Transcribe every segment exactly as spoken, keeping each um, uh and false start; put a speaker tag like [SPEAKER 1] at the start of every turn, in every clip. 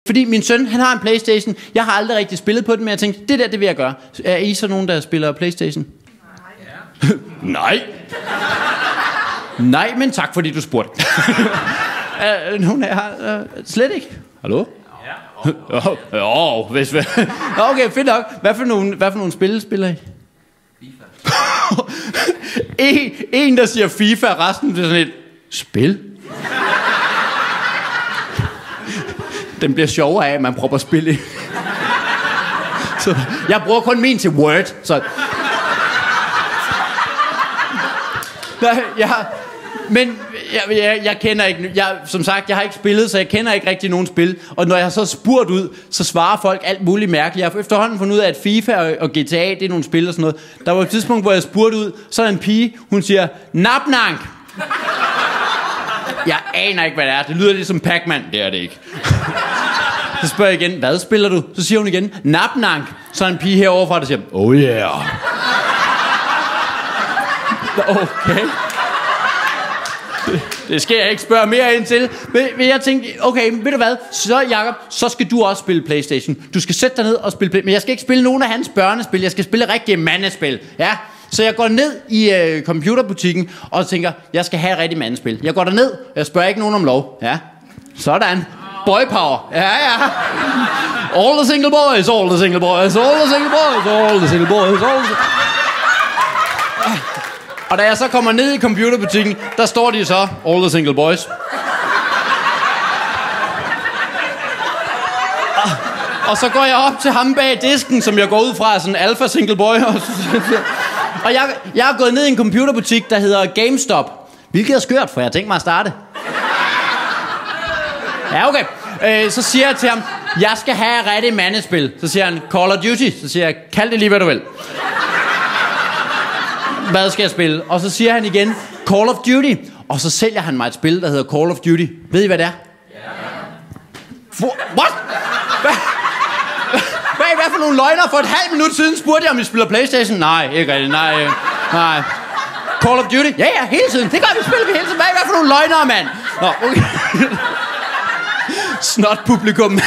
[SPEAKER 1] Fordi min søn, han har en PlayStation. Jeg har aldrig rigtig spillet på den, men jeg tænkte, det der, det vil jeg gøre. Er I så nogen, der spiller PlayStation? Nej. Nej. Nej, men tak fordi du spurgte. uh, nogen af jer uh, slet ikke? Hallo? Ja. Åh, oh, hvis vi... Okay, fedt nok. Hvad for nogle, hvad for nogle spil spiller I? FIFA. en, en, der siger FIFA, og resten bliver sådan et spil. Den bliver sjovere af, at man prøver at spille. Så jeg bruger kun min til Word, så... Nej, jeg... Men jeg, jeg, jeg kender ikke... Jeg, som sagt, jeg har ikke spillet, så jeg kender ikke rigtig nogen spil. Og når jeg så spurgt ud, så svarer folk alt muligt mærkeligt. Jeg har efterhånden fundet ud af, at FIFA og, og G T A, det er nogle spil og sådan noget. Der var et tidspunkt, hvor jeg spurgte ud, så er der en pige, hun siger, napnank. Jeg aner ikke, hvad det er. Det lyder lidt som Pac-Man. Det er det ikke. Så spørger jeg igen, hvad spiller du? Så siger hun igen, napnank. Så er en pige heroverfra, der siger, oh yeah. Okay. Det, det skal jeg ikke spørge mere ind til. Men, men jeg tænkte, okay, ved du hvad? Så Jacob, så skal du også spille PlayStation. Du skal sætte dig ned og spille. Men jeg skal ikke spille nogen af hans børnespil. Jeg skal spille rigtige mandespil. Ja. Så jeg går ned i øh, computerbutikken og tænker, jeg skal have et rigtigt mandespil. Jeg går derned, jeg spørger ikke nogen om lov. Ja. Sådan. Boy power. Ja, ja. All the single boys, all the single boys, all the single boys, all the single boys, all the... Og da jeg så kommer ned i computerbutikken, der står de så, all the single boys. Og, og så går jeg op til ham bag disken, som jeg går ud fra, sådan en alpha single boy. Og, og jeg, jeg er gået ned i en computerbutik, der hedder GameStop. Hvilket er skørt, for jeg har tænkt mig at starte. Ja, okay. Øh, så siger jeg til ham, jeg skal have et rigtigt mandespil. Så siger han, Call of Duty. Så siger jeg, kald det lige, hvad du vil. Hvad skal jeg spille? Og så siger han igen, Call of Duty. Og så sælger han mig et spil, der hedder Call of Duty. Ved I, hvad det er? Ja. What? Hvad? Hvad, hvad for nogle løgner? For et halvt minut siden spurgte jeg, om I spiller PlayStation. Nej, ikke rigtigt. Nej, nej. Call of Duty? Ja, ja, hele tiden. Det gør vi, spiller vi hele tiden. Hvad, hvad for nogle løgnere, mand? Nå, okay. Snot publikum.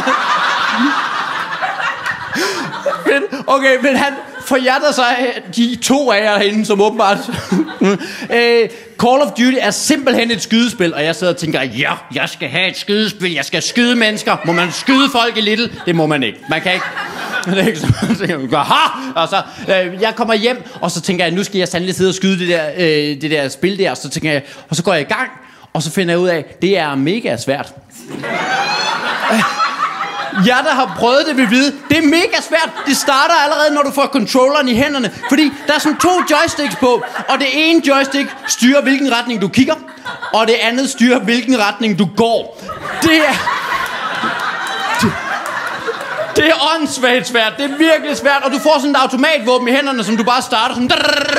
[SPEAKER 1] Okay, men han... For jer der så er de to af jer herinde, som åbenbart... øh, Call of Duty er simpelthen et skydespil, og jeg sidder og tænker, ja, jeg skal have et skydespil, jeg skal skyde mennesker. Må man skyde folk i Little? Det må man ikke. Man kan ikke... Det er ikke sådan, ha! Og så, øh, jeg kommer hjem, og så tænker jeg, nu skal jeg sandelig sidde og skyde det der, øh, det der spil der, og så tænker jeg, og så går jeg i gang, og så finder jeg ud af, det er mega svært. Jeg, der har prøvet det, vil vide, det er mega svært. Det starter allerede, når du får controlleren i hænderne. Fordi der er sådan to joysticks på. Og det ene joystick styrer, hvilken retning du kigger. Og det andet styrer, hvilken retning du går. Det er... Det, det er åndssvagt svært. Det er virkelig svært. Og du får sådan et automatvåben i hænderne, som du bare starter sådan...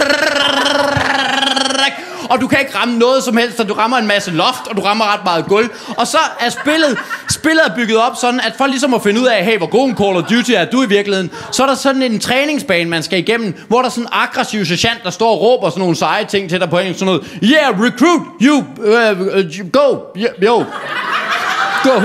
[SPEAKER 1] Og du kan ikke ramme noget som helst, så du rammer en masse loft, og du rammer ret meget gulv. Og så er spillet, spillet er bygget op sådan, at for ligesom at finde ud af, hey, hvor god en Call of Duty er du i virkeligheden, så er der sådan en træningsbane, man skal igennem, hvor der er sådan en aggressiv sergeant, der står og råber sådan nogle seje ting til dig på engelsk, sådan noget, yeah, recruit, you, uh, uh, go, yeah, yo, go.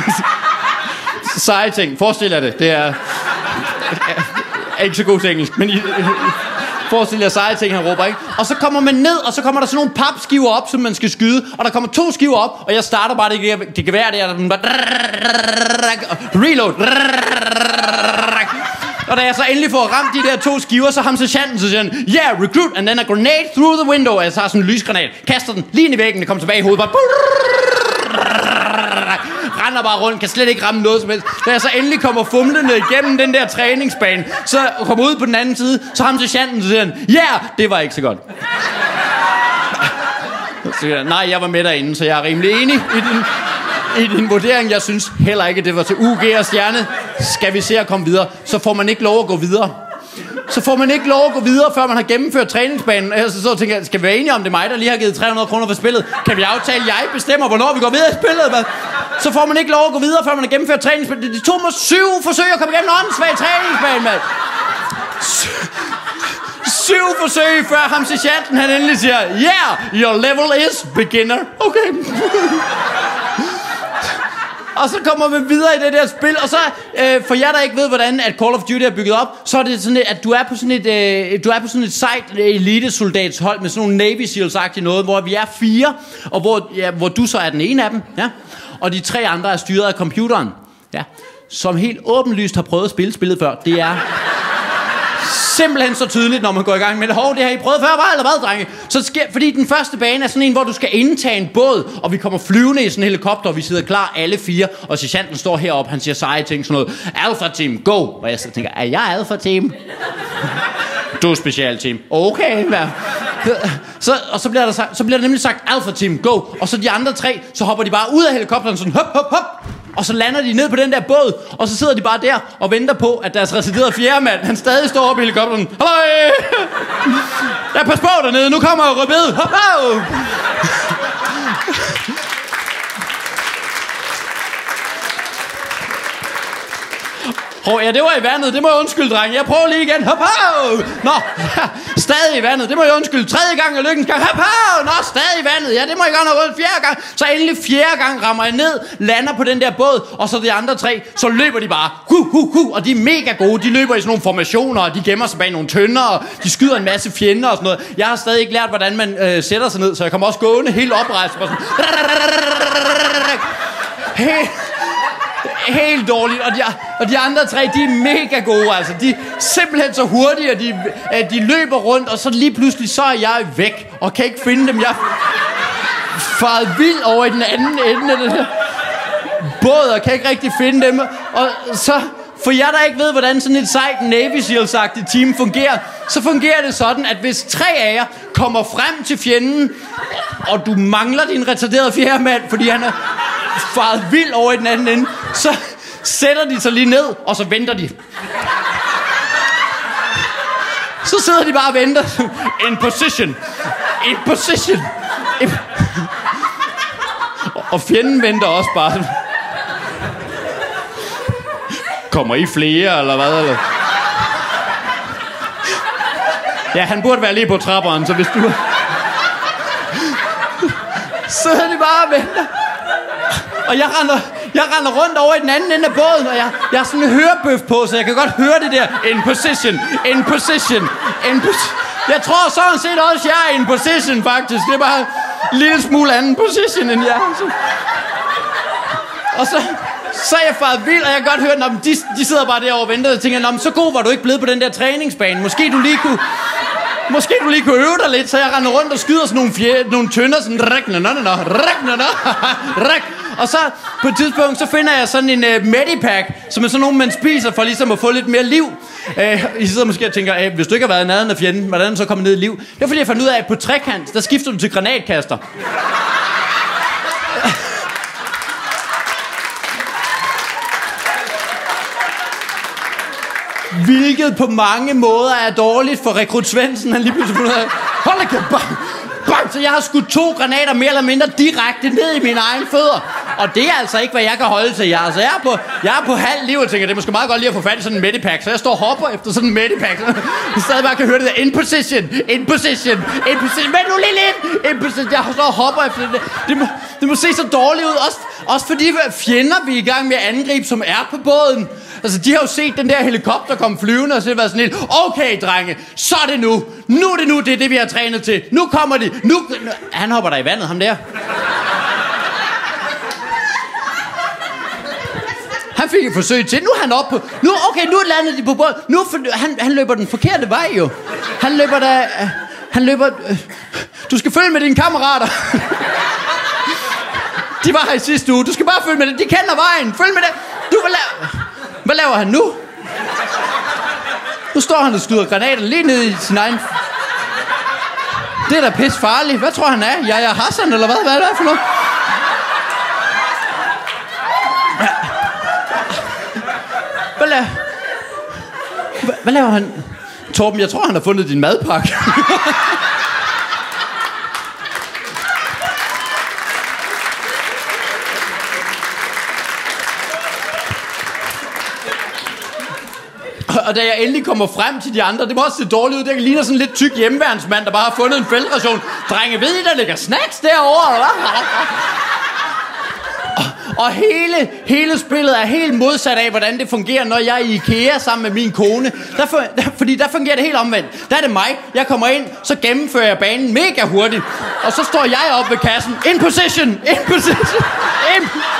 [SPEAKER 1] Seje ting, forestil jer det, det er, er ikke så god til engelsk, men... I, Forestil jer seje ting, han råber, ikke? Og så kommer man ned, og så kommer der sådan nogle papskiver op, som man skal skyde. Og der kommer to skiver op, og jeg starter bare det, det gevær der. Reload. Og da jeg så endelig får ramt de der to skiver, så ham sergeanten, så siger han, yeah, recruit, and then a grenade through the window. Og jeg tager sådan en lysgranat, kaster den lige ind i væggen, det kommer tilbage i hovedet, bare... render bare rundt, kan slet ikke ramme noget som helst. Da jeg så endelig kommer fumlende igennem den der træningsbane, så kommer ud på den anden side, så ham til chanten, så siger han, ja, yeah, det var ikke så godt. Så siger han, nej, jeg var med derinde, så jeg er rimelig enig i din, i din vurdering. Jeg synes heller ikke, det var til U G og stjerne. Skal vi se at komme videre, så får man ikke lov at gå videre. Så får man ikke lov at gå videre, før man har gennemført træningsbanen. Og så, så tænker jeg, skal vi være enige om, det er mig, der lige har givet tre hundrede kroner for spillet? Kan vi aftale, jeg bestemmer, hvornår vi går videre i spillet? Hvad? Så får man ikke lov at gå videre, før man har gennemført træningsbanen. Det tog mig syv forsøg at komme igennem en åndssvag træningsbane, mand. Syv forsøg, før ham sergeanten, han endelig siger, yeah, your level is beginner. Okay. Og så kommer man videre i det der spil, og så, øh, for jer der ikke ved, hvordan at Call of Duty er bygget op, så er det sådan, at du er på sådan et, øh, du er på sådan et sejt elitesoldatshold med sådan nogle Navy Seals-agtige noget, hvor vi er fire, og hvor, ja, hvor du så er den ene af dem, ja, og de tre andre er styret af computeren, ja, som helt åbenlyst har prøvet at spille spillet før. Det er simpelthen så tydeligt, når man går i gang med det. Hov, det har I prøvet før, bare eller hvad, drenge? Så sker, fordi den første bane er sådan en, hvor du skal indtage en båd, og vi kommer flyvende i sådan en helikopter, og vi sidder klar alle fire, og sergeanten står heroppe, han siger seje ting, sådan noget, Alpha Team, go! Og jeg så tænker, er jeg Alpha Team? Du er special team. Okay, hvad? Så, og så bliver, der sagt, så bliver der nemlig sagt, Alpha Team, go! Og så de andre tre, så hopper de bare ud af helikopteren, sådan hop, hop, hop! Og så lander de ned på den der båd, og så sidder de bare der og venter på, at deres residerede fjerdemand, han stadig står oppe i helikopteren. Halløj! Ja, pas på dernede, nu kommer rødbed. Hop, hop! Hov, ja, det var i vandet. Det må jeg undskylde, drenge. Jeg prøver lige igen. Hop, hop! Nå, ja, stadig i vandet. Det må jeg undskylde. Tredje gang er lykkens gang. Hop, hop! Nå, stadig i vandet. Ja, det må jeg godt have rødt fjerde gang. Så endelig fjerde gang rammer jeg ned, lander på den der båd, og så de andre tre, så løber de bare. Hu, hu, hu, og de er mega gode. De løber i sådan nogle formationer, og de gemmer sig bag nogle tønder, og de skyder en masse fjender og sådan noget. Jeg har stadig ikke lært, hvordan man øh, sætter sig ned, så jeg kommer også gående helt oprejst. Helt... Helt dårligt, og de, og de andre tre, de er mega gode, altså. De er simpelthen så hurtige, at de, at de løber rundt, og så lige pludselig, så er jeg væk, og kan ikke finde dem. Jeg er faret vild over i den anden ende af den her båd, og kan ikke rigtig finde dem. Og så, for jer, der ikke ved, hvordan sådan et sejt Navy Seals-agtigt team fungerer, så fungerer det sådan, at hvis tre af jer kommer frem til fjenden, og du mangler din retarderede fjerdemand, fordi han er faret vild over i den anden ende, så sætter de sig lige ned, og så venter de. Så sidder de bare og venter. In position. In position. In... Og fjenden venter også bare. Kommer I flere, eller hvad? Eller? Ja, han burde være lige på trapperen, så hvis du... Sidder de bare og venter. Og jeg render, jeg render rundt over i den anden ende af båden, og jeg, jeg har sådan en hørebøf på, så jeg kan godt høre det der. In position, in position, in position. Jeg tror sådan set også, jeg er in position, faktisk. Det er bare en lille smule anden position, end jeg. Og så, så er jeg faret vild, og jeg kan godt høre, at de, de sidder bare derovre og venter, og tænker, så god var du ikke blevet på den der træningsbane. Måske du lige kunne... Måske du lige kunne øve dig lidt, så jeg render rundt og skyder sådan nogle, fjer, nogle tønder, sådan ræk, nå, nå, nå, ræk, nå, nå, ræk. Og så på et tidspunkt, så finder jeg sådan en uh, Medipack, som er sådan nogle, man spiser for ligesom at få lidt mere liv. Uh, I sidder måske og tænker, uh, hvis du ikke har været i nærheden af fjenden, hvordan er den så kommet ned i liv? Det er fordi, jeg fandt ud af, at på trekant, der skifter du til granatkaster. Hvilket på mange måder er dårligt for Rekrut Svendsen. Han lige pludselig fundet af, hold da kæft, bang, bang. Så jeg har skudt to granater mere eller mindre direkte ned i mine egne fødder. Og det er altså ikke, hvad jeg kan holde til. Jeg, altså, jeg, er, på, jeg er på halv liv og tænker, det er måske meget godt lige at få fat i sådan en Medipack. Så jeg står og hopper efter sådan en Medipack. Så jeg stadig bare kan høre det der, in position, in position, in position. Men nu lige lidt, in position. Jeg står og hopper efter det. Det må, det må se så dårligt ud. Også, også fordi fjender vi er i gang med at angribe, som er på båden. Altså, de har jo set den der helikopter komme flyvende, og så har det været sådan lidt, okay, drenge, så er det nu. Nu er det nu, det er det, vi har trænet til. Nu kommer de. Nu... Han hopper der i vandet, ham der. Han fik et forsøg til. Nu er han oppe på... Nu, okay, nu landede de på båden. Nu for, han, han løber den forkerte vej, jo. Han løber der... Han løber... Du skal følge med dine kammerater. De var her i sidste uge. Du skal bare følge med det. De kender vejen. Følg med det. Du vil lave... Hvad laver han nu? Nu står han og skyder granater lige ned i sin egen... Det er da pisse farligt. Hvad tror han er? Jeg er Hassan, eller hvad? Hvad er det for noget? Hvad laver... Hvad laver han? Torben, jeg tror, han har fundet din madpakke. Og da jeg endelig kommer frem til de andre, det må også se dårligt ud. Det ligner sådan en lidt tyk hjemmeværnsmand, der bare har fundet en feltration. Drenge, ved I, der ligger snacks derovre, eller hvad? Og, Og hele, hele spillet er helt modsat af, hvordan det fungerer, når jeg er i IKEA sammen med min kone. Der for, der, fordi der fungerer det helt omvendt. Der er det mig. Jeg kommer ind, så gennemfører jeg banen mega hurtigt. Og så står jeg op ved kassen. In position! In position! In